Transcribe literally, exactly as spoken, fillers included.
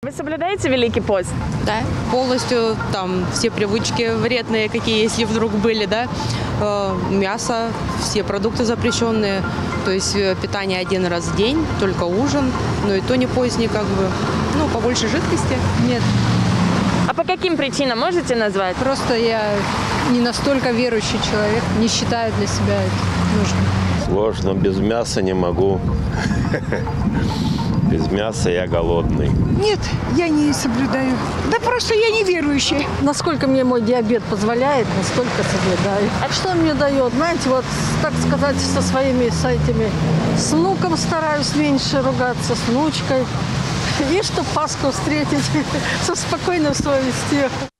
Вы соблюдаете Великий пост? Да, полностью там все привычки вредные, какие, если вдруг были, да, э, мясо, все продукты запрещенные, то есть э, питание один раз в день, только ужин, но и то не поздний, как бы, ну, побольше жидкости. Нет, А по каким причинам можете назвать? просто я не настолько верующий человек, не считаю для себя это нужным. Сложно, без мяса не могу. Без мяса я голодный. Нет, я не соблюдаю. Да просто я не верующая. Насколько мне мой диабет позволяет, настолько соблюдаю. А что мне дает? Знаете, вот, так сказать, со своими с этими, с внуком стараюсь меньше ругаться, с внучкой. И чтобы Пасху встретить со спокойной совестью.